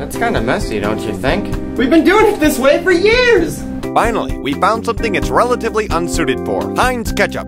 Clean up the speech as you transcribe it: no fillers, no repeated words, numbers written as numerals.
It's kinda messy, don't you think? We've been doing it this way for years! Finally, we found something it's relatively unsuited for. Heinz Ketchup.